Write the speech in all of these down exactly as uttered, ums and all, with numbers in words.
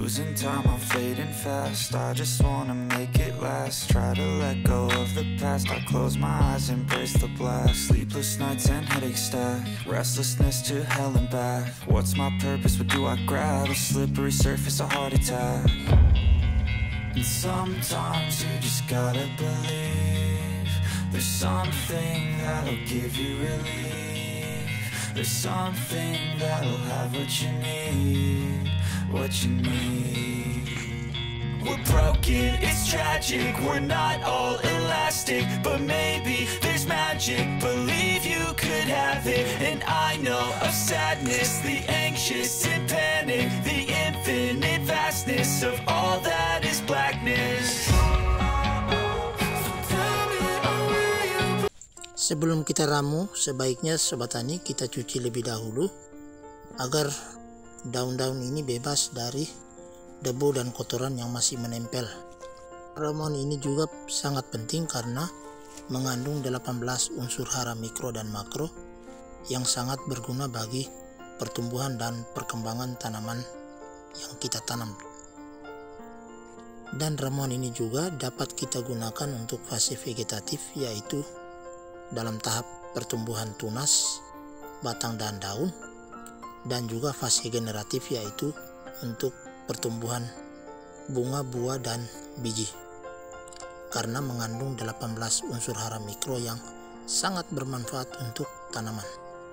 Losing time, I'm fading fast. I just wanna make it last. Try to let go of the past. I close my eyes, embrace the blast. Sleepless nights and headaches stack. Restlessness to hell and back. What's my purpose? What do I grab? A slippery surface, a heart attack. And sometimes you just gotta believe there's something that'll give you relief. There's something that'll have what you need, what you need. We're broken, it's tragic, we're not all elastic, but maybe there's magic, believe you could have it. And I know of sadness, the anxious and panic, the infinite vastness of all that is blackness. Sebelum kita ramu, sebaiknya Sobat Tani kita cuci lebih dahulu agar daun-daun ini bebas dari debu dan kotoran yang masih menempel. Ramuan ini juga sangat penting karena mengandung delapan belas unsur hara mikro dan makro yang sangat berguna bagi pertumbuhan dan perkembangan tanaman yang kita tanam. Dan ramuan ini juga dapat kita gunakan untuk fase vegetatif, yaitu dalam tahap pertumbuhan tunas, batang dan daun, dan juga fase generatif, yaitu untuk pertumbuhan bunga, buah, dan biji, karena mengandung delapan belas unsur hara mikro yang sangat bermanfaat untuk tanaman.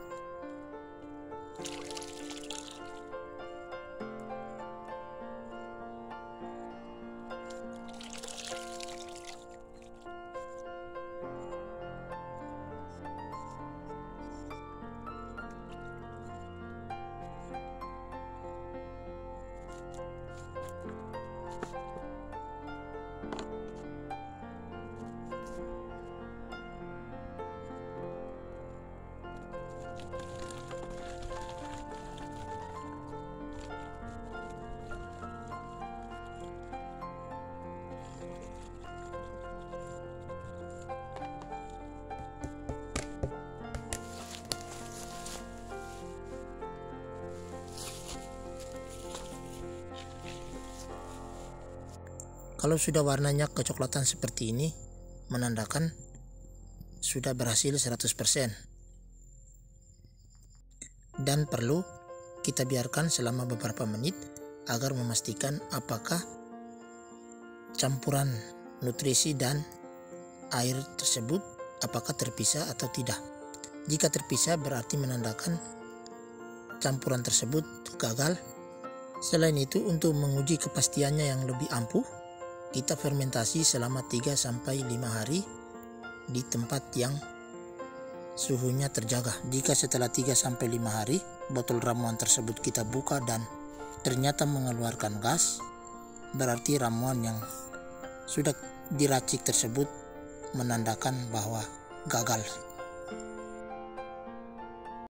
Kalau sudah warnanya kecoklatan seperti ini, menandakan sudah berhasil seratus persen. Dan perlu kita biarkan selama beberapa menit agar memastikan apakah campuran nutrisi dan air tersebut apakah terpisah atau tidak. Jika terpisah berarti menandakan campuran tersebut gagal. Selain itu, untuk menguji kepastiannya yang lebih ampuh, kita fermentasi selama tiga sampai lima hari di tempat yang suhunya terjaga. Jika setelah tiga sampai lima hari botol ramuan tersebut kita buka dan ternyata mengeluarkan gas, berarti ramuan yang sudah diracik tersebut menandakan bahwa gagal.